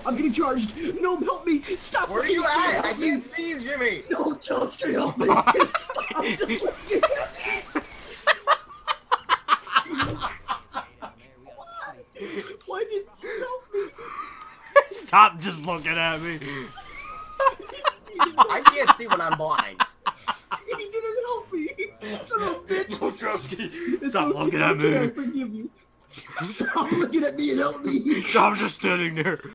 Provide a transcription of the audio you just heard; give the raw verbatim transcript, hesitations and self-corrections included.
I'm getting charged. No, help me. Stop. Where are you at? I can't see you, Jimmy. No, Josuke, help me. Stop just looking at me. Why didn't you help me? Stop just looking at me. I can't see when I'm blind. He didn't help me. Son of a bitch. Oh, Trusky, It's stop okay, looking it's at okay, I me. forgive you. Stop looking at me and help me. I'm just standing there.